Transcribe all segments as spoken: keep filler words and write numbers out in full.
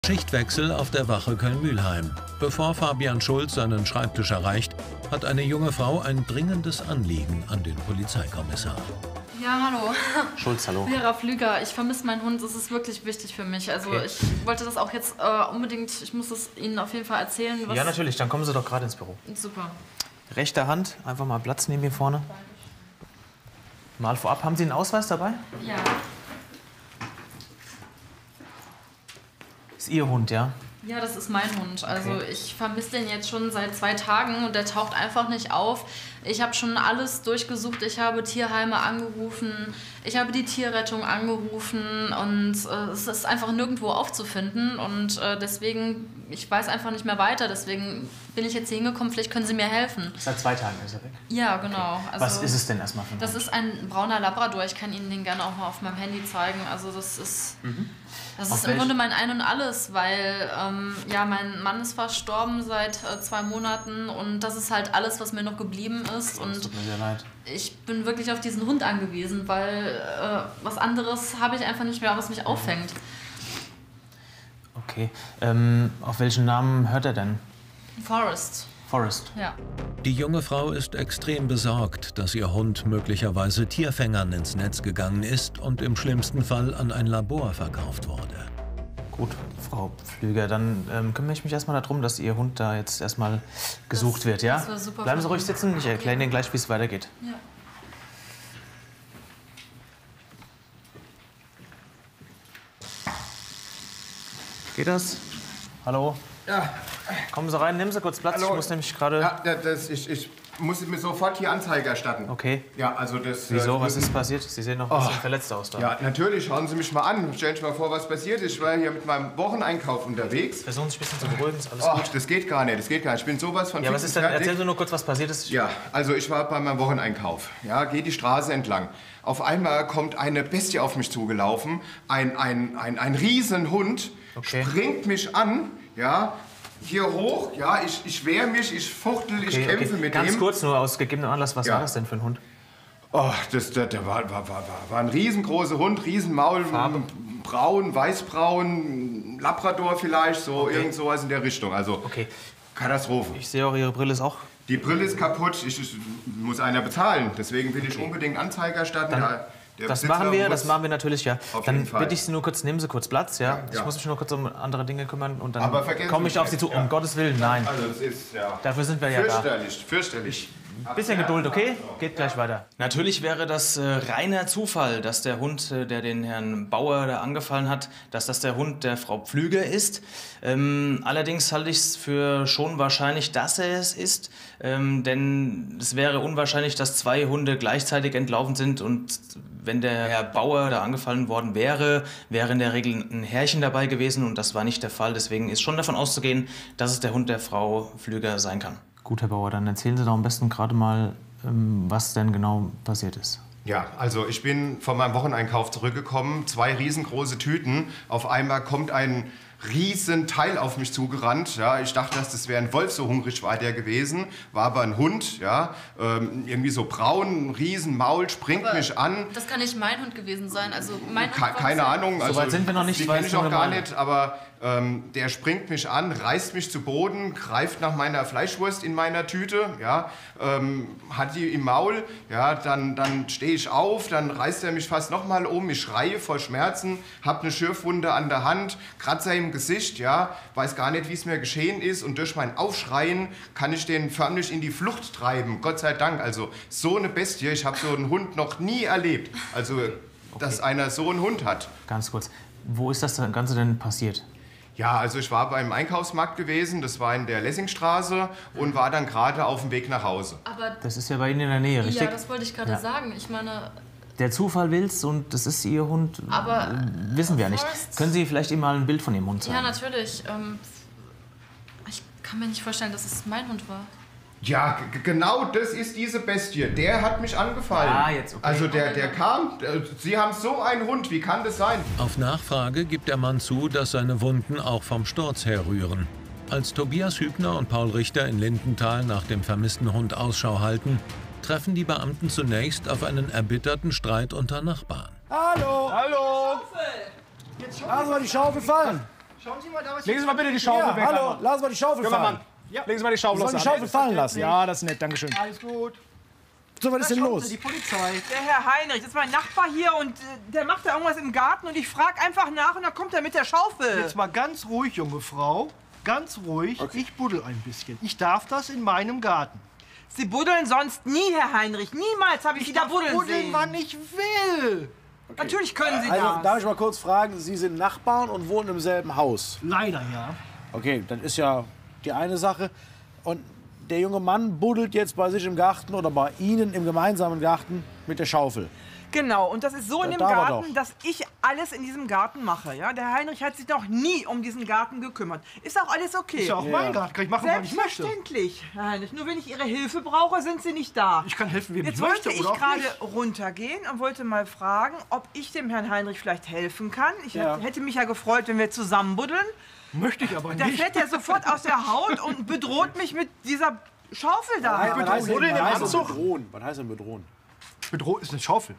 Schichtwechsel auf der Wache Köln-Mülheim. Bevor Fabian Schulz seinen Schreibtisch erreicht, hat eine junge Frau ein dringendes Anliegen an den Polizeikommissar. Ja, hallo. Schulz, hallo. Vera Flüger, ich vermisse meinen Hund. Das ist wirklich wichtig für mich. Also Okay. ich wollte das auch jetzt äh, unbedingt, ich muss es Ihnen auf jeden Fall erzählen. Was Ja, natürlich, dann kommen Sie doch gerade ins Büro. Super. Rechte Hand, einfach mal Platz neben mir vorne. Mal vorab, haben Sie einen Ausweis dabei? Ja. Ist Ihr Hund, ja? Ja, das ist mein Hund. Also Okay. ich vermisse den jetzt schon seit zwei Tagen und der taucht einfach nicht auf. Ich habe schon alles durchgesucht. Ich habe Tierheime angerufen, ich habe die Tierrettung angerufen und äh, es ist einfach nirgendwo aufzufinden. Und äh, deswegen, ich weiß einfach nicht mehr weiter. Deswegen bin ich jetzt hier hingekommen. Vielleicht können Sie mir helfen. Seit zwei Tagen ist er weg. Ja, genau. Also, Was ist es denn erstmal für ein das Hund? ist ein brauner Labrador. Ich kann Ihnen den gerne auch mal auf meinem Handy zeigen. Also das ist, Mhm. das Auf ist im welch- Grunde mein Ein und Alles, weil ähm, ja, mein Mann ist verstorben seit äh, zwei Monaten und das ist halt alles, was mir noch geblieben ist. Das Und tut mir sehr leid. ich bin wirklich auf diesen Hund angewiesen, weil äh, was anderes habe ich einfach nicht mehr, was mich auffängt. Okay. Ähm, auf welchen Namen hört er denn? Forrest, Forrest. ja. Die junge Frau ist extrem besorgt, dass ihr Hund möglicherweise Tierfängern ins Netz gegangen ist und im schlimmsten Fall an ein Labor verkauft wurde. Gut, Frau Pflüger, dann ähm, kümmere ich mich erstmal darum, dass Ihr Hund da jetzt erstmal gesucht Das- wird, ja? das wär super Bleiben Sie von ruhig Ihnen. sitzen, ich erkläre Okay. Ihnen gleich, wie es weitergeht. Ja. Geht das? Hallo? Ja, Kommen Sie rein, nehmen Sie kurz Platz. Hallo. Ich muss nämlich gerade... ja das, das, ich, ich muss mir sofort hier Anzeige erstatten. Okay. Ja, also das... Wieso? äh, Was ist müssen- passiert? Sie sehen noch ein bisschen Oh. verletzt aus da. Ja, natürlich. Schauen Sie mich mal an. Stellen Sie sich mal vor, was passiert ist. Ich war hier mit meinem Wocheneinkauf unterwegs. Versuchen Sie sich ein bisschen zu beruhigen, ist alles Oh, gut. das geht gar nicht. Das geht gar nicht. Ich bin sowas von Ja, was fix ist und denn? fertig. Erzählen Sie nur kurz, was passiert ist. Ja, also ich war bei meinem Wocheneinkauf. Ja, gehe die Straße entlang. Auf einmal kommt eine Bestie auf mich zugelaufen. Ein, ein, ein, ein Riesenhund Okay. springt mich an. Ja, hier hoch. Ja, ich, ich wehre mich, ich fuchtel, ich Okay, kämpfe okay. mit Ganz dem. kurz, nur aus gegebenem Anlass, was Ja. war das denn für ein Hund? Oh, das, das, der war, war, war, war, war ein riesengroßer Hund, Riesenmaul, Farbe? braun, weißbraun, Labrador vielleicht, so Okay. irgend sowas in der Richtung. Also Okay, Katastrophe. ich sehe auch, Ihre Brille ist auch... Die Brille ist kaputt, ich, ich muss einer bezahlen. Deswegen will ich unbedingt Anzeige erstatten. Dann- Der- der Das Besitzer machen wir, muss- das machen wir natürlich, ja. Auf Dann jeden Fall. bitte ich Sie nur kurz, nehmen Sie kurz Platz, ja. Ja, Ich ja. muss mich nur kurz um andere Dinge kümmern und dann Aber vergessen komme Sie ich auf Sie nicht, zu. ja. Um Gottes Willen, nein. Also das ist, ja, Dafür sind wir ja da. fürchterlich, fürchterlich. Bisschen Geduld, okay? Geht gleich weiter. Natürlich wäre das äh, reiner Zufall, dass der Hund, äh, der den Herrn Bauer da angefallen hat, dass das der Hund der Frau Pflüger ist. Ähm, allerdings halte ich es für schon wahrscheinlich, dass er es ist, ähm, denn es wäre unwahrscheinlich, dass zwei Hunde gleichzeitig entlaufen sind und wenn der Herr Bauer da angefallen worden wäre, wäre in der Regel ein Herrchen dabei gewesen und das war nicht der Fall. Deswegen ist schon davon auszugehen, dass es der Hund der Frau Pflüger sein kann. Gut, Herr Bauer, dann erzählen Sie doch am besten gerade mal, ähm, was denn genau passiert ist. Ja, also ich bin von meinem Wocheneinkauf zurückgekommen, zwei riesengroße Tüten. Auf einmal kommt ein riesen Teil auf mich zugerannt. Ja, ich dachte, dass das wäre ein Wolf, so hungrig war der gewesen. War aber ein Hund, ja, ähm, irgendwie so braun, ein riesen Maul, springt Aber mich an. Das kann nicht mein Hund gewesen sein. Also mein Hund Ke war keine das- Ahnung. Also, weit sind wir noch nicht, Die weil kenne es ich auch nur gar eine- nicht, aber ähm, der springt mich an, reißt mich zu Boden, greift nach meiner Fleischwurst in meiner Tüte, ja, ähm, hat die im Maul, ja, dann, dann stehe ich auf, dann reißt er mich fast nochmal um, ich schreie vor Schmerzen, habe eine Schürfwunde an der Hand, Kratzer im Gesicht, ja, weiß gar nicht, wie es mir geschehen ist und durch mein Aufschreien kann ich den förmlich in die Flucht treiben, Gott sei Dank. Also so eine Bestie, ich habe so einen Hund noch nie erlebt, also dass einer so einen Hund hat. Ganz kurz, wo ist das Ganze denn passiert? Ja, also ich war beim Einkaufsmarkt gewesen, das war in der Lessingstraße und war dann gerade auf dem Weg nach Hause. Aber Das ist ja bei Ihnen in der Nähe, richtig? ja, das wollte ich gerade Ja. sagen. Ich meine, Der Zufall will's und das ist Ihr Hund, Aber, äh, wissen wir ja nicht. Forrest- Können Sie vielleicht ihm mal ein Bild von Ihrem Hund zeigen? ja, natürlich. Ähm, ich kann mir nicht vorstellen, dass es mein Hund war. Ja, g- genau das ist diese Bestie. Der hat mich angefallen. Ah, jetzt, okay. Also der, der kam, äh, Sie haben so einen Hund, wie kann das sein? Auf Nachfrage gibt der Mann zu, dass seine Wunden auch vom Sturz herrühren. Als Tobias Hübner und Paul Richter in Lindenthal nach dem vermissten Hund Ausschau halten, treffen die Beamten zunächst auf einen erbitterten Streit unter Nachbarn. Hallo! Hallo! Lass mal die Schaufel fallen! Schauen Sie mal da, was Legen Sie mal bitte die Schaufel Ja, weg. hallo, Mann. lassen wir die Schaufel Junger fallen. Mann, legen Sie mal die Schaufel Sollen die Schaufel fallen lassen? Ja, das ist nett, danke schön. Alles gut. So, was ist denn los? Die Polizei. Der Herr Heinrich, das ist mein Nachbar hier und äh, der macht da irgendwas im Garten und ich frage einfach nach und dann kommt er mit der Schaufel. Jetzt mal ganz ruhig, junge Frau. Ganz ruhig. Okay. Ich buddel ein bisschen. Ich darf das in meinem Garten. Sie buddeln sonst nie, Herr Heinrich. Niemals habe ich, ich Sie da buddeln buddeln, sehen. wann ich will. Okay. Natürlich können Sie also, das. Darf ich mal kurz fragen, Sie sind Nachbarn und wohnen im selben Haus? Leider, ja. Okay, das ist ja die eine Sache. Und der junge Mann buddelt jetzt bei sich im Garten oder bei Ihnen im gemeinsamen Garten mit der Schaufel. Genau, und das ist so in Ja, dem da war Garten, doch. dass ich alles in diesem Garten mache. Ja? Der Herr Heinrich hat sich noch nie um diesen Garten gekümmert. Ist auch alles okay. Ist ja auch mein Garten. Kann ich machen, was ich möchte. Selbstverständlich, Herr Heinrich. Nur wenn ich Ihre Hilfe brauche, sind Sie nicht da. Ich kann helfen, wem ich Jetzt möchte wollte ich oder auch gerade nicht. runtergehen und wollte mal fragen, ob ich dem Herrn Heinrich vielleicht helfen kann. Ich Ja. hätte mich ja gefreut, wenn wir zusammen buddeln. Möchte ich aber Da nicht. fällt er sofort aus der Haut und bedroht mich mit dieser Schaufel da. Was heißt denn, Buddeln im was heißt denn Anzug? bedrohen? Was heißt denn bedrohen? Bedroht ist eine Schaufel.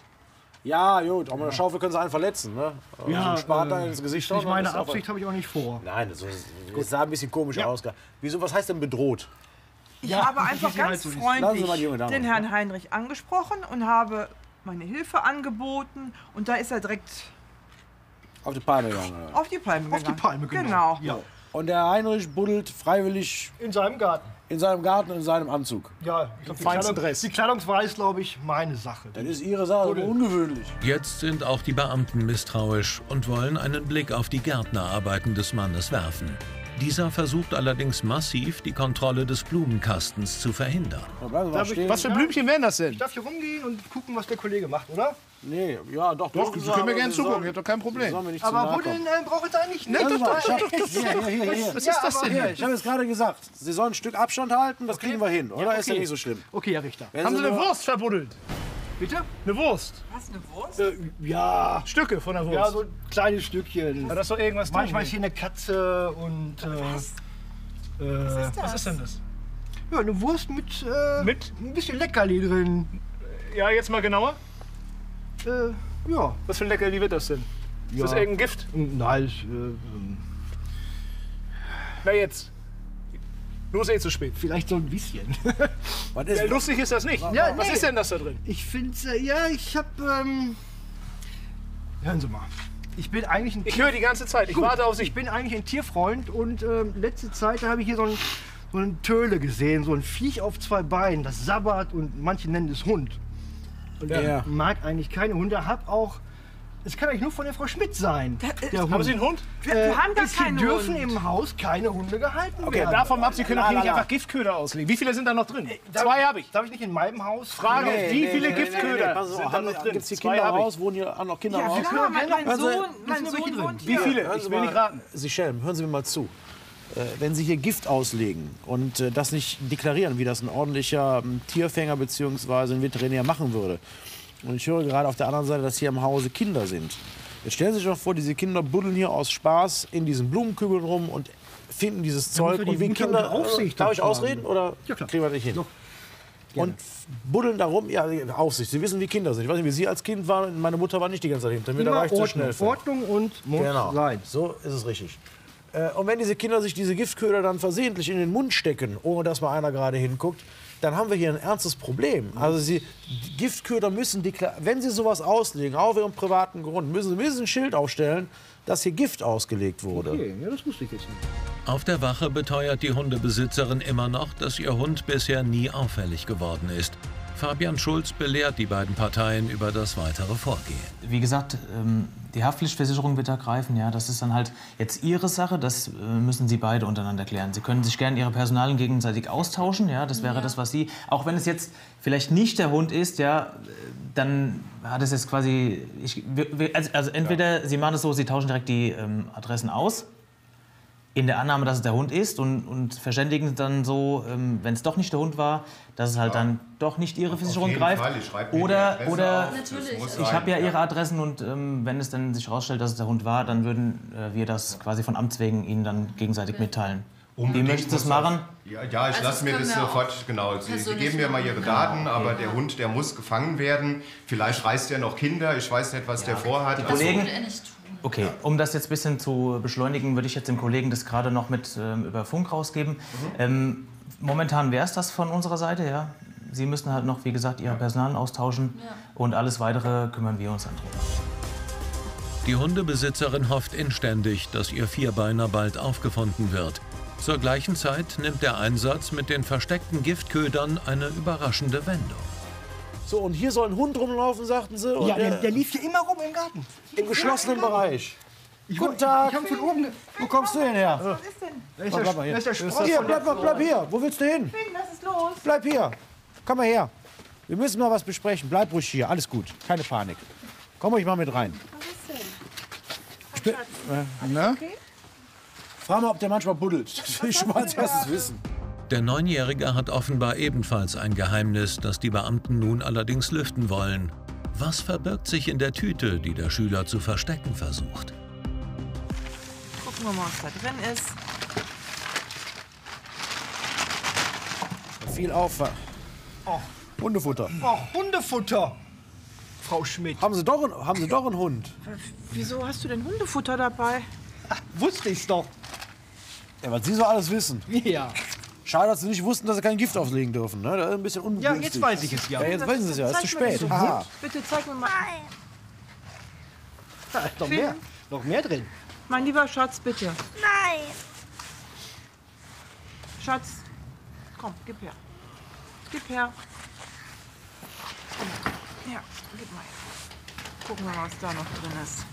Ja, gut, aber mit der Schaufel können Sie einen verletzen, ne? Ja, Also ein Spaten äh, ins Gesicht Nicht hauen, meine ist auch- Absicht, habe ich auch nicht vor. Nein, das, ist, das sah ein bisschen komisch Ja. aus. Wieso, was heißt denn bedroht? Ich Ja, habe wie einfach sie halt ganz so ist. Lassen Sie freundlich mal die junge Dame. den Herrn Heinrich angesprochen und habe meine Hilfe angeboten. Und da ist er direkt Auf die Palme gegangen. oder? auf die Palme Auf die gegangen. Palme, genau. Genau. Ja. Und der Heinrich buddelt freiwillig In seinem Garten. in seinem Garten in seinem Anzug. Ja, ich glaub, die, Feinsten Kleidung, Dress. die Kleidungswahl ist, glaube ich, meine Sache. Das ist Ihre Sache, aber ungewöhnlich. Jetzt sind auch die Beamten misstrauisch und wollen einen Blick auf die Gärtnerarbeiten des Mannes werfen. Dieser versucht allerdings massiv, die Kontrolle des Blumenkastens zu verhindern. Da bleiben Sie mal Darf ich- stehen. Was für Blümchen wären das denn? Ich darf hier rumgehen und gucken, was der Kollege macht, oder? Nee, ja, doch. Doch, dürfen Sie können mir aber gerne Sie zugucken, sollen- ich hab doch kein Sie Problem. sollen mir nicht zu Aber nahe buddeln kommen. äh, braucht es eigentlich nicht. Hören Sie mal, Das- ich hab- das- das- Hier, hier, hier, hier. Was Ja, ist das aber- denn? Hier, ich habe jetzt gerade gesagt, Sie sollen ein Stück Abstand halten, das kriegen wir hin, oder? Ist ja okay. nicht so schlimm. Okay, Herr Richter. Wenn Haben Sie eine nur- Wurst verbuddelt? Bitte? Eine Wurst? Was, eine Wurst? Äh, ja, Stücke von der Wurst? ja, so ein kleines Stückchen. Ja, da ist doch irgendwas drin. Manchmal ist hier eine Katze und. Äh, äh, Was ist denn das? ja, eine Wurst mit, äh, Mit? ein bisschen Leckerli drin. Ja, jetzt mal genauer. Äh, ja. Was für ein Leckerli wird das denn? Ist Ja. das irgendein Gift? Nein, ich, äh, ähm, Na jetzt. Nur ist eh zu spät. vielleicht so ein bisschen. Was Ja, ist, lustig ist das nicht. Ja, Was nee. ist denn das da drin? Ich finde, äh, ja, ich hab, ähm. Hören Sie mal. Ich bin eigentlich ein Ich höre die ganze Zeit. Ich Gut, warte auf Sie. Ich bin eigentlich ein Tierfreund und ähm, letzte Zeit da habe ich hier so ein, so eine Töle gesehen, so ein Viech auf zwei Beinen, das sabbert und manche nennen es Hund. Und ich Ja. mag eigentlich keine Hunde, hab auch, es kann eigentlich nur von der Frau Schmidt sein. Der Haben Hund. Sie einen Hund? Wir, wir haben gar es hier keinen dürfen Hund. im Haus keine Hunde gehalten Okay, werden. davon ab, Sie können La, doch hier la, nicht la. einfach Giftköder auslegen. Wie viele sind da noch drin? Darf- Zwei habe ich. Darf ich nicht in meinem Haus? Frage, Ja, wie viele Giftköder pass auf, sind da haben- noch drin? Gibt's hier Zwei Kinder habe ich. raus? Wohnen hier auch noch Kinder Ja, raus? klar, mein, mein Also, Sohn, mein sind Sohn welche drin? wohnt Wie hier. viele? Hören Ich Sie will mal, nicht raten. Sie Schelm, hören Sie mir mal zu. Äh, Wenn Sie hier Gift auslegen und äh, das nicht deklarieren, wie das ein ordentlicher ähm, Tierfänger bzw. ein Veterinär machen würde, und ich höre gerade auf der anderen Seite, dass hier im Hause Kinder sind. Jetzt stellen Sie sich doch vor, diese Kinder buddeln hier aus Spaß in diesen Blumenkübeln rum und finden dieses Zeug. wir die Und wie Mutter Kinder. unter Aufsicht Darf ich haben. ausreden oder Ja, klar. kriegen wir das nicht hin? Doch. Und buddeln da rum, ja, Aufsicht. Sie wissen, wie Kinder sind. Ich weiß nicht, wie Sie als Kind waren. Meine Mutter war nicht die ganze Zeit hinter mir. Da Immer war ich zu Ordnung. schnell für. Ordnung und muss Genau, sein. so ist es richtig. Äh, Und wenn diese Kinder sich diese Giftköder dann versehentlich in den Mund stecken, ohne dass mal einer gerade hinguckt, dann haben wir hier ein ernstes Problem. Also sie, die Giftköder müssen, deklar- wenn sie sowas auslegen, auf ihrem privaten Grund, müssen sie mindestens ein Schild aufstellen, dass hier Gift ausgelegt wurde. Okay, ja, das wusste ich jetzt nicht. Auf der Wache beteuert die Hundebesitzerin immer noch, dass ihr Hund bisher nie auffällig geworden ist. Fabian Schulz belehrt die beiden Parteien über das weitere Vorgehen. Wie gesagt, ähm, die Haftpflichtversicherung wird ergreifen. Ja, das ist dann halt jetzt Ihre Sache. Das äh, müssen Sie beide untereinander klären. Sie können sich gerne Ihre Personalien gegenseitig austauschen. Ja, das wäre das, was Sie. Auch wenn es jetzt vielleicht nicht der Hund ist, ja, äh, dann hat es jetzt quasi. Ich, wir- wir- also, also entweder Sie machen es so, Sie tauschen direkt die ähm, Adressen aus. In der Annahme, dass es der Hund ist und, und verständigen dann so, ähm, wenn es doch nicht der Hund war, dass es halt dann doch nicht Ihre Versicherung jeden greift. Fall, ich schreibe mir die Oder, Adresse oder auf. Das Natürlich. muss ich sein, habe ja Ihre Adressen und ähm, wenn es dann sich herausstellt, dass es der Hund war, dann würden äh, wir das quasi von Amts wegen Ihnen dann gegenseitig mitteilen. Wie Unbedingt möchten Sie das muss machen? Ja, ja, ich Also lasse das mir können das wir sofort, auch genau. Sie, Sie persönlich geben mir mal Ihre machen. Daten, aber der Hund, der muss gefangen werden. Vielleicht reißt er noch Kinder, ich weiß nicht, was der vorhat. Das Kollegen- würde er nicht tun. Okay, um das jetzt ein bisschen zu beschleunigen, würde ich jetzt dem Kollegen das gerade noch mit ähm, über Funk rausgeben. Mhm. Ähm, momentan wäre es das von unserer Seite, ja. Sie müssen halt noch, wie gesagt, Ihr Personal austauschen ja. und alles Weitere kümmern wir uns dann drum. Die Hundebesitzerin hofft inständig, dass ihr Vierbeiner bald aufgefunden wird. Zur gleichen Zeit nimmt der Einsatz mit den versteckten Giftködern eine überraschende Wendung. So, und hier soll ein Hund rumlaufen, sagten sie. Und ja, der, der, der lief hier immer rum im Garten. Im geschlossenen ja, Bereich. Ich, Guten Tag. Ich hab von oben... Wo kommst du denn her? Was ist denn? Da ist der, bleib mal hier. da ist der Spross Hier, von der bleib, bleib hier. Wo willst du hin? Finn, was ist los? Bleib hier. Komm mal her. Wir müssen mal was besprechen. Bleib ruhig hier. Alles gut. Keine Panik. Komm ruhig mal mit rein. Was ist denn? Ich bin, äh, na? Okay. Frag mal, ob der manchmal buddelt. Das will ich schon mal als erstes wissen. Der Neunjährige hat offenbar ebenfalls ein Geheimnis, das die Beamten nun allerdings lüften wollen. Was verbirgt sich in der Tüte, die der Schüler zu verstecken versucht? Gucken wir mal, was da drin ist. Viel auf. Oh. Hundefutter. Oh, Hundefutter. Frau Schmidt. Haben Sie, doch, haben Sie doch einen Hund? Wieso hast du denn Hundefutter dabei? Ach, wusste ich's doch. Ja, was Sie so alles wissen. Ja. Schade, dass Sie nicht wussten, dass Sie kein Gift auslegen dürfen. Ne? Das ist ein bisschen Ja, ungünstig. jetzt weiß ich es ja. Ja, jetzt wissen Sie es ja. Es ist zu Zeig mal, spät. was du Aha. hast. Bitte zeig mir mal. Da ist noch mehr, noch mehr drin. Mein lieber Schatz, bitte. Nein. Schatz, komm, gib her. Gib her. Ja, gib mal her. Gucken wir mal, was da noch drin ist.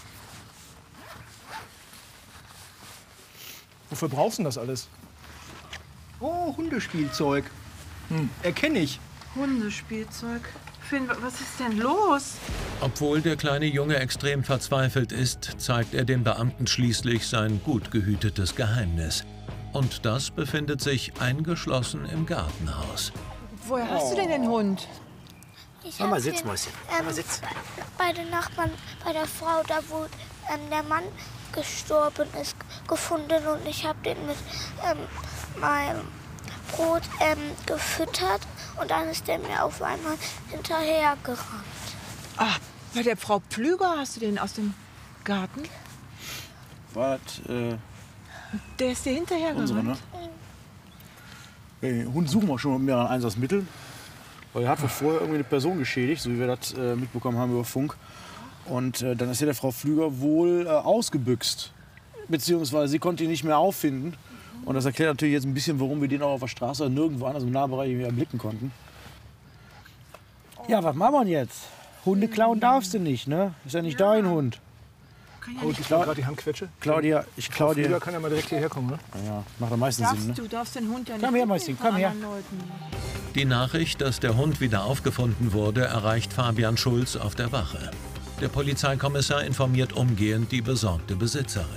Wofür brauchst du denn das alles? Oh, Hundespielzeug. Hm. Erkenne ich. Hundespielzeug. Finn, was ist denn los? Obwohl der kleine Junge extrem verzweifelt ist, zeigt er den Beamten schließlich sein gut gehütetes Geheimnis. Und das befindet sich eingeschlossen im Gartenhaus. Woher hast du denn den Hund? Ich Mach mal hab Sitz, den, Mäuschen. ähm, Mach mal Sitz. Bei den Nachbarn, bei der Frau, da wo ähm, der Mann gestorben ist, gefunden. Und ich habe den mit ähm, meinem Brot ähm, gefüttert. Und dann ist der mir auf einmal hinterhergerannt. Ah, bei der Frau Pflüger hast du den aus dem Garten? Was, äh, Der ist dir hinterhergerannt? unsere, ne? Den Hund suchen wir schon mit mehreren Einsatzmitteln. Weil er hat wohl vorher irgendwie eine Person geschädigt, so wie wir das äh, mitbekommen haben über Funk. Und äh, dann ist ja der Frau Pflüger wohl äh, ausgebüxt. Beziehungsweise sie konnte ihn nicht mehr auffinden. Und das erklärt natürlich jetzt ein bisschen, warum wir den auch auf der Straße oder nirgendwo anders im Nahbereich mehr erblicken konnten. Ja, was machen wir denn jetzt? Hunde klauen darfst du nicht, ne? Ist ja nicht ja. dein Hund. Kann ja Oh, nicht. ich gerade die Handquetsche. Claudia, ich Claudia. Früher kann ja mal direkt hierher kommen, ne? Ja, macht am meisten Darfst Sinn, ne? du darfst den Hund ja nicht. Komm her, Mäuschen, komm her. Die Nachricht, dass der Hund wieder aufgefunden wurde, erreicht Fabian Schulz auf der Wache. Der Polizeikommissar informiert umgehend die besorgte Besitzerin.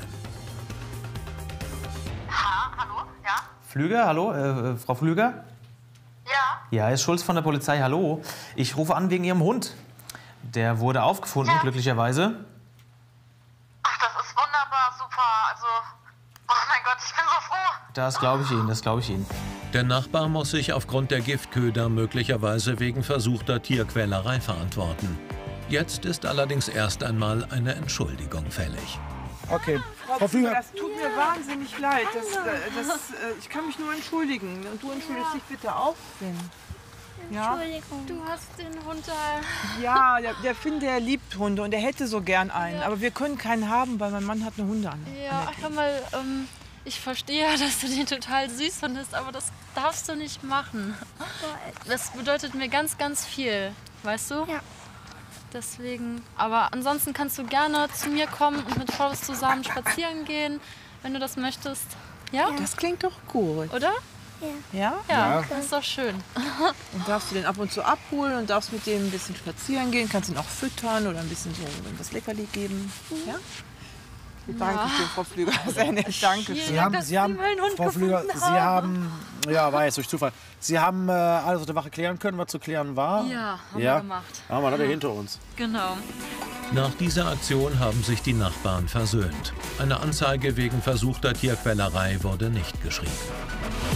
Ha, hallo? Ja? Pflüger, hallo? Äh, Frau Pflüger? Ja? Ja, hier ist Schulz von der Polizei, hallo. Ich rufe an wegen Ihrem Hund. Der wurde aufgefunden, Ja. glücklicherweise. Ach, das ist wunderbar, super. Also, oh mein Gott, ich bin so froh. Das glaube ich Ihnen, das glaube ich Ihnen. Der Nachbar muss sich aufgrund der Giftköder möglicherweise wegen versuchter Tierquälerei verantworten. Jetzt ist allerdings erst einmal eine Entschuldigung fällig. Okay, Frau Frau Pflüger. Das tut mir wahnsinnig leid. Das, äh, das, äh, ich kann mich nur entschuldigen. Und du entschuldigst dich bitte auch, Finn. Ja? Entschuldigung. Du hast den Hund da. Ja, der, der Finn, der liebt Hunde und der hätte so gern einen. Aber wir können keinen haben, weil mein Mann hat eine Hunde an. Ja, hör mal, ähm, ich verstehe ja, dass du den total süß findest, aber das darfst du nicht machen. Das bedeutet mir ganz, ganz viel, weißt du? Ja. Deswegen, aber ansonsten kannst du gerne zu mir kommen und mit Forrest zusammen spazieren gehen, wenn du das möchtest. Ja? Das klingt doch gut. Oder? Ja? Ja, das ist doch schön. Und darfst du den ab und zu abholen und darfst mit dem ein bisschen spazieren gehen. Kannst ihn auch füttern oder ein bisschen so das Leckerli geben. Ja? Danke schön, Frau Pflüger. Sehr nett. Danke schön. Sie haben, Sie haben, Frau Pflüger, Sie haben, ja, war jetzt durch Zufall. Sie haben äh, alles auf der Wache klären können, was zu klären war. Ja, haben ja. wir gemacht. Haben wir das ja hinter uns. Genau. Nach dieser Aktion haben sich die Nachbarn versöhnt. Eine Anzeige wegen versuchter Tierquälerei wurde nicht geschrieben.